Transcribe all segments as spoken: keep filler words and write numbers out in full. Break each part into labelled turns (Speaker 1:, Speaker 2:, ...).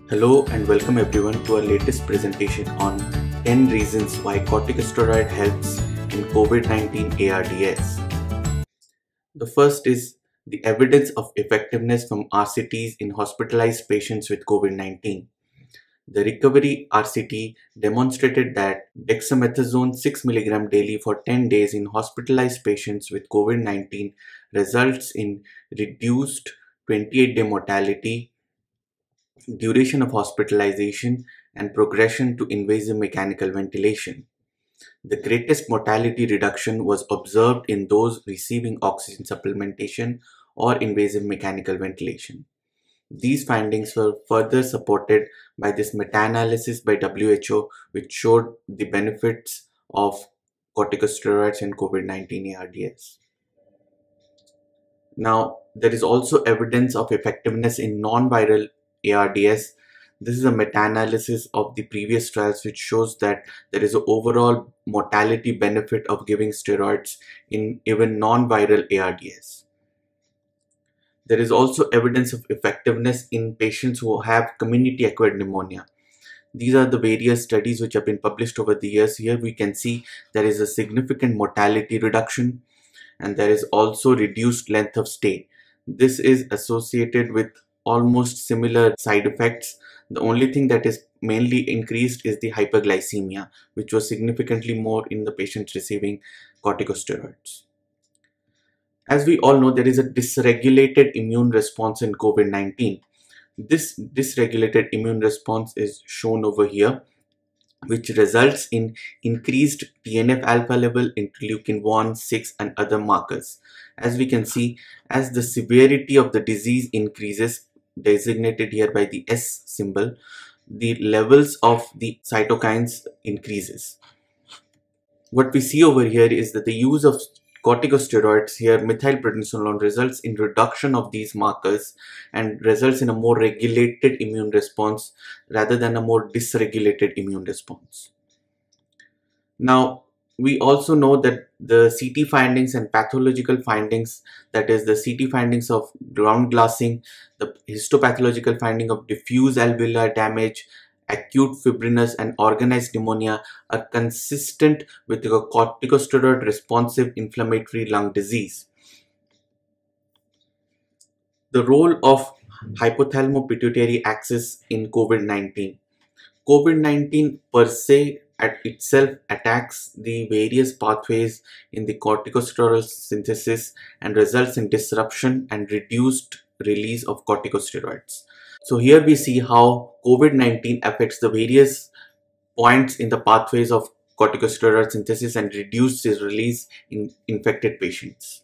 Speaker 1: Hello and welcome everyone to our latest presentation on ten reasons why corticosteroid helps in COVID nineteen A R D S. The first is the evidence of effectiveness from R C Ts in hospitalized patients with COVID nineteen. The recovery R C T demonstrated that dexamethasone six milligrams daily for ten days in hospitalized patients with COVID nineteen results in reduced twenty-eight day mortality, duration of hospitalization, and progression to invasive mechanical ventilation. The greatest mortality reduction was observed in those receiving oxygen supplementation or invasive mechanical ventilation. These findings were further supported by this meta-analysis by W H O, which showed the benefits of corticosteroids in COVID nineteen A R D S. Now, there is also evidence of effectiveness in non-viral A R D S. This is a meta-analysis of the previous trials which shows that there is an overall mortality benefit of giving steroids in even non-viral A R D S. There is also evidence of effectiveness in patients who have community-acquired pneumonia. These are the various studies which have been published over the years. Here we can see there is a significant mortality reduction and there is also reduced length of stay. This is associated with almost similar side effects. The only thing that is mainly increased is the hyperglycemia, which was significantly more in the patients receiving corticosteroids. As we all know, there is a dysregulated immune response in COVID nineteen. This dysregulated immune response is shown over here, which results in increased T N F alpha level, interleukin one, six and other markers. As we can see, as the severity of the disease increases, designated here by the S symbol, the levels of the cytokines increases. What we see over here is that the use of corticosteroids here, methylprednisolone, results in reduction of these markers and results in a more regulated immune response rather than a more dysregulated immune response. Now, we also know that the C T findings and pathological findings, that is the C T findings of ground glassing, the histopathological finding of diffuse alveolar damage, acute fibrinous and organized pneumonia are consistent with the corticosteroid responsive inflammatory lung disease. The role of hypothalamo-pituitary axis in COVID nineteen. COVID nineteen per se at itself attacks the various pathways in the corticosteroid synthesis and results in disruption and reduced release of corticosteroids. So here we see how COVID nineteen affects the various points in the pathways of corticosteroid synthesis and reduces its release in infected patients.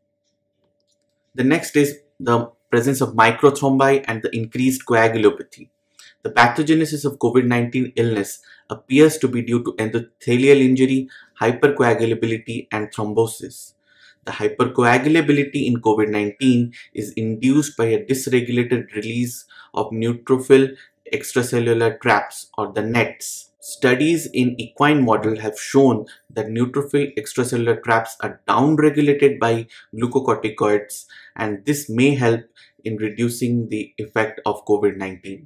Speaker 1: The next is the presence of microthrombi and the increased coagulopathy. The pathogenesis of COVID nineteen illness appears to be due to endothelial injury, hypercoagulability and thrombosis. The hypercoagulability in COVID nineteen is induced by a dysregulated release of neutrophil extracellular traps or the nets. Studies in equine model have shown that neutrophil extracellular traps are downregulated by glucocorticoids, and this may help in reducing the effect of COVID nineteen.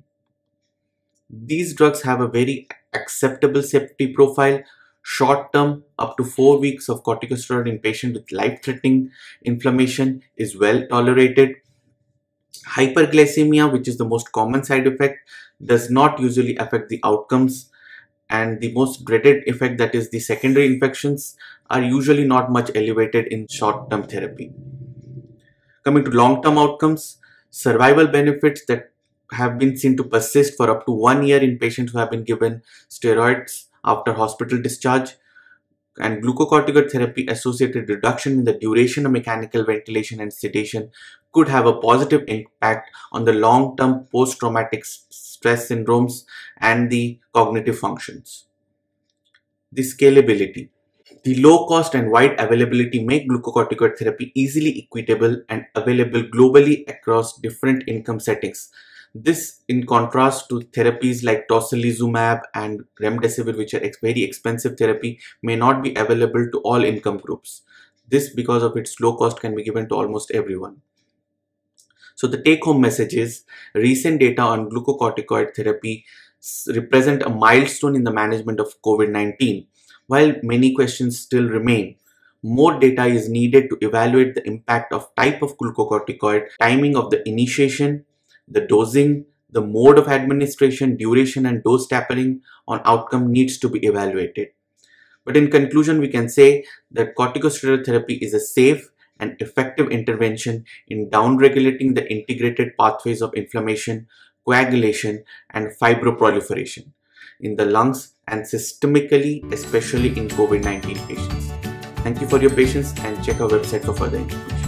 Speaker 1: These drugs have a very acceptable safety profile. Short term, up to four weeks of corticosteroid in patients with life-threatening inflammation is well tolerated. Hyperglycemia, which is the most common side effect, does not usually affect the outcomes, and the most dreaded effect, that is the secondary infections, are usually not much elevated in short-term therapy. Coming to long-term outcomes, survival benefits that have been seen to persist for up to one year in patients who have been given steroids after hospital discharge, and glucocorticoid therapy associated reduction in the duration of mechanical ventilation and sedation could have a positive impact on the long-term post-traumatic stress syndromes and the cognitive functions. The scalability. The low cost and wide availability make glucocorticoid therapy easily equitable and available globally across different income settings. This in contrast to therapies like tocilizumab and remdesivir, which are ex very expensive therapy, may not be available to all income groups. This, because of its low cost, can be given to almost everyone. So the take-home message is recent data on glucocorticoid therapy represent a milestone in the management of COVID nineteen. While many questions still remain, more data is needed to evaluate the impact of type of glucocorticoid, timing of the initiation, the dosing, the mode of administration, duration and dose tapering on outcome needs to be evaluated. But in conclusion, we can say that corticosteroid therapy is a safe and effective intervention in downregulating the integrated pathways of inflammation, coagulation, and fibroproliferation in the lungs and systemically, especially in COVID nineteen patients. Thank you for your patience and check our website for further information.